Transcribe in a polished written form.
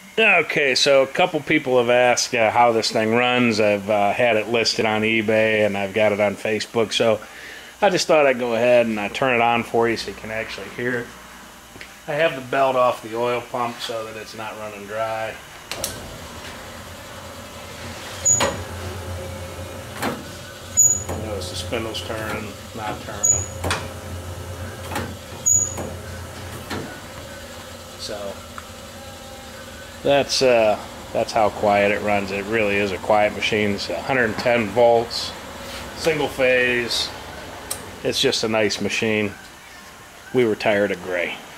Okay, so a couple people have asked how this thing runs. I've had it listed on eBay and I've got it on Facebook, so I just thought I'd go ahead and turn it on for you so you can actually hear it. I have the belt off the oil pump so that it's not running dry. Notice the spindle's turning, not turning. So that's how quiet it runs. It really is a quiet machine. It's 110 volts, single phase. It's just a nice machine. We were tired of gray.